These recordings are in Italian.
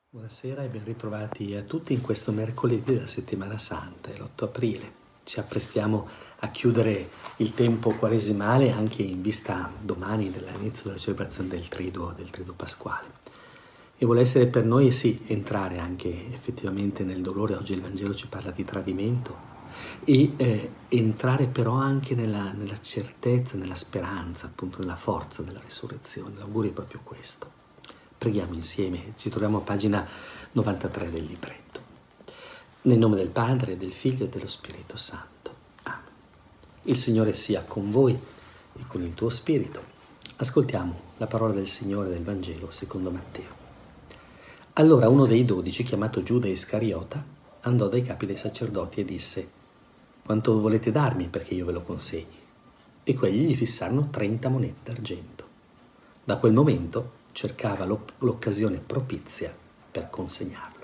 Buonasera e ben ritrovati a tutti in questo mercoledì della settimana santa, è l'8 aprile. Ci apprestiamo a chiudere il tempo quaresimale anche in vista domani dell'inizio della celebrazione del triduo pasquale. E vuole essere per noi sì entrare anche effettivamente nel dolore. Oggi il Vangelo ci parla di tradimento e entrare però anche nella certezza, nella speranza, appunto nella forza della risurrezione. L'augurio è proprio questo. Preghiamo insieme, ci troviamo a pagina 93 del libretto. Nel nome del Padre, del Figlio e dello Spirito Santo. Amen. Il Signore sia con voi e con il tuo spirito. Ascoltiamo la parola del Signore del Vangelo secondo Matteo. Allora uno dei 12, chiamato Giuda Iscariota, andò dai capi dei sacerdoti e disse: «Quanto volete darmi perché io ve lo consegni?» E quelli gli fissarono 30 monete d'argento. Da quel momento cercava l'occasione propizia per consegnarlo.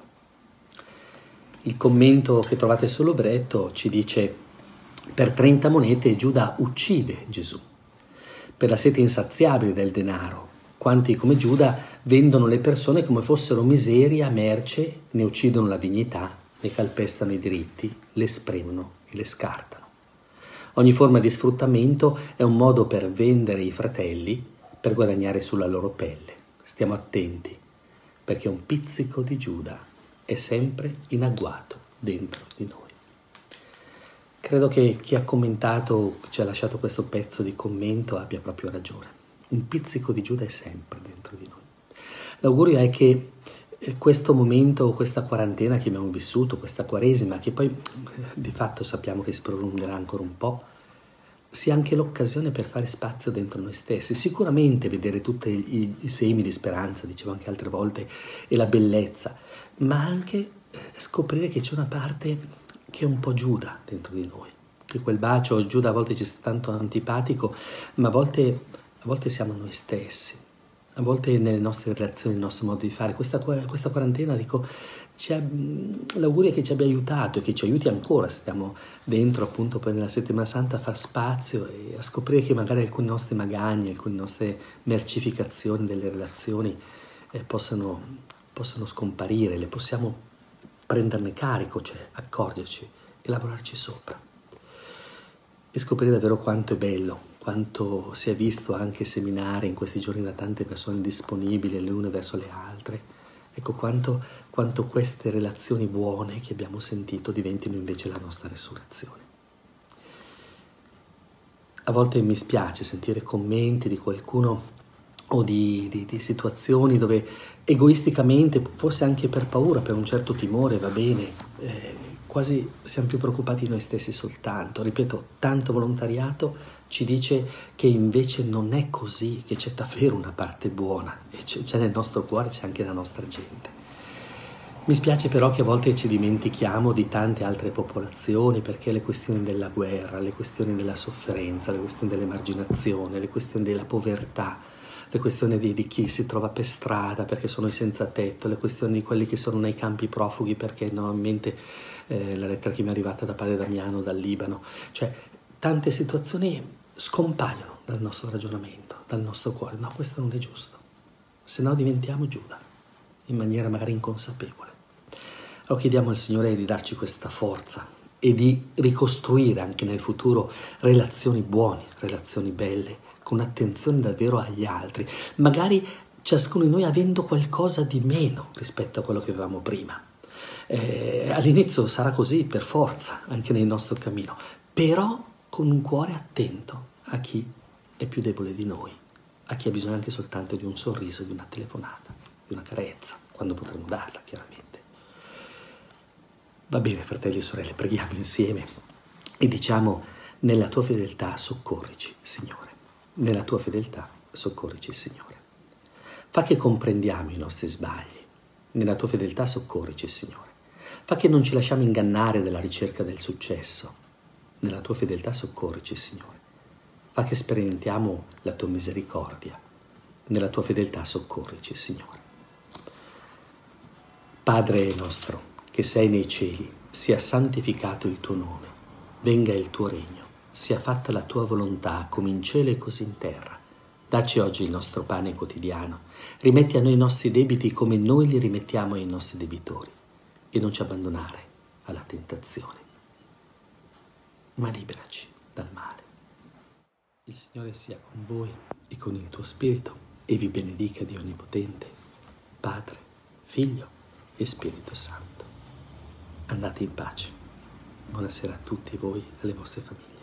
Il commento che trovate sul libretto ci dice: per 30 monete Giuda uccide Gesù. Per la sete insaziabile del denaro, quanti come Giuda vendono le persone come fossero miseria, merce, ne uccidono la dignità, ne calpestano i diritti, le spremono e le scartano. Ogni forma di sfruttamento è un modo per vendere i fratelli, per guadagnare sulla loro pelle. Stiamo attenti, perché un pizzico di Giuda è sempre in agguato dentro di noi. Credo che chi ha commentato, ci ha lasciato questo pezzo di commento, abbia proprio ragione. Un pizzico di Giuda è sempre dentro di noi. L'augurio è che questo momento, questa quarantena che abbiamo vissuto, questa quaresima, che poi di fatto sappiamo che si prolungherà ancora un po', sia anche l'occasione per fare spazio dentro noi stessi. Sicuramente vedere tutti i semi di speranza, dicevo anche altre volte, e la bellezza, ma anche scoprire che c'è una parte che è un po' Giuda dentro di noi, che quel bacio Giuda a volte ci sta tanto antipatico, ma a volte siamo noi stessi, a volte nelle nostre relazioni, nel nostro modo di fare. Questa quarantena, dico, l'augurio è che ci abbia aiutato e che ci aiuti ancora, stiamo dentro appunto poi nella settimana santa, a far spazio e a scoprire che magari alcune nostre magagne, alcune nostre mercificazioni delle relazioni possano scomparire, le possiamo prenderne carico, cioè accorgerci e lavorarci sopra e scoprire davvero quanto è bello, quanto si è visto anche seminare in questi giorni da tante persone disponibili le une verso le altre. Ecco quanto queste relazioni buone che abbiamo sentito diventino invece la nostra risurrezione. A volte mi spiace sentire commenti di qualcuno o di situazioni dove egoisticamente, forse anche per paura, per un certo timore, va bene, quasi siamo più preoccupati noi stessi soltanto. Ripeto, tanto volontariato ci dice che invece non è così, che c'è davvero una parte buona, e c'è nel nostro cuore, c'è anche la nostra gente. Mi spiace però che a volte ci dimentichiamo di tante altre popolazioni, perché le questioni della guerra, le questioni della sofferenza, le questioni dell'emarginazione, le questioni della povertà, le questioni di chi si trova per strada perché sono i senza tetto, le questioni di quelli che sono nei campi profughi, perché no, in mente la lettera che mi è arrivata da padre Damiano dal Libano, cioè tante situazioni scompaiono dal nostro ragionamento, dal nostro cuore. No, questo non è giusto, se no diventiamo Giuda in maniera magari inconsapevole. Allora chiediamo al Signore di darci questa forza e di ricostruire anche nel futuro relazioni buone, relazioni belle, con attenzione davvero agli altri, magari ciascuno di noi avendo qualcosa di meno rispetto a quello che avevamo prima. All'inizio sarà così per forza, anche nel nostro cammino, però con un cuore attento a chi è più debole di noi, a chi ha bisogno anche soltanto di un sorriso, di una telefonata, di una carezza, quando potremo darla, chiaramente. Va bene, fratelli e sorelle, preghiamo insieme e diciamo: nella tua fedeltà soccorrici, Signore. Nella tua fedeltà soccorrici, Signore. Fa che comprendiamo i nostri sbagli. Nella tua fedeltà soccorrici, Signore. Fa che non ci lasciamo ingannare dalla ricerca del successo. Nella tua fedeltà soccorrici, Signore. Fa che sperimentiamo la tua misericordia. Nella tua fedeltà soccorrici, Signore. Padre nostro, che sei nei cieli, sia santificato il tuo nome. Venga il tuo regno. Sia fatta la tua volontà, come in cielo e così in terra. Dacci oggi il nostro pane quotidiano. Rimetti a noi i nostri debiti come noi li rimettiamo ai nostri debitori. E non ci abbandonare alla tentazione, ma liberaci dal male. Il Signore sia con voi e con il tuo spirito e vi benedica Dio Onnipotente, Padre, Figlio e Spirito Santo. Andate in pace. Buonasera a tutti voi e alle vostre famiglie.